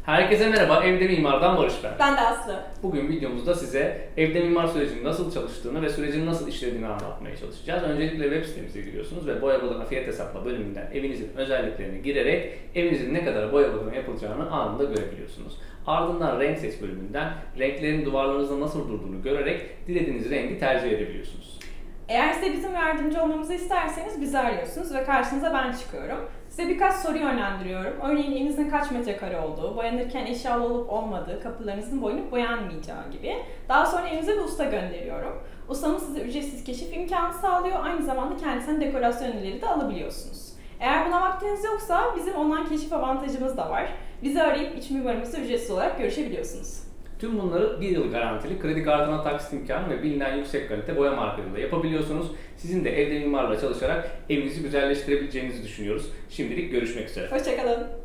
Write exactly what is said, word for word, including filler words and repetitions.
Herkese merhaba, Evde Mimar'dan Barış ben. Ben de Aslı. Bugün videomuzda size Evde Mimar sürecinin nasıl çalıştığını ve sürecin nasıl işlediğini anlatmaya çalışacağız. Öncelikle web sitemize giriyorsunuz ve boya badana fiyat hesapla bölümünden evinizin özelliklerini girerek evinizin ne kadar boya badana yapılacağını anında görebiliyorsunuz. Ardından renk seç bölümünden renklerin duvarlarınızda nasıl durduğunu görerek dilediğiniz rengi tercih edebiliyorsunuz. Eğer size bizim yardımcı olmamızı isterseniz bizi arıyorsunuz ve karşınıza ben çıkıyorum. Size birkaç soru yönlendiriyorum. Örneğin evinizin kaç metrekare olduğu, boyanırken eşyalı olup olmadığı, kapılarınızın boyanıp boyanmayacağı gibi. Daha sonra evinize bir usta gönderiyorum. Ustamız size ücretsiz keşif imkanı sağlıyor. Aynı zamanda kendisinden dekorasyon önerileri de alabiliyorsunuz. Eğer buna vaktiniz yoksa bizim online keşif avantajımız da var. Bizi arayıp iç mimarımızla ücretsiz olarak görüşebiliyorsunuz. Tüm bunları bir yıl garantili kredi kartına taksit imkanı ve bilinen yüksek kalite boya markalarıyla yapabiliyorsunuz. Sizin de Evde Mimar'la çalışarak evinizi güzelleştirebileceğinizi düşünüyoruz. Şimdilik görüşmek üzere. Hoşçakalın.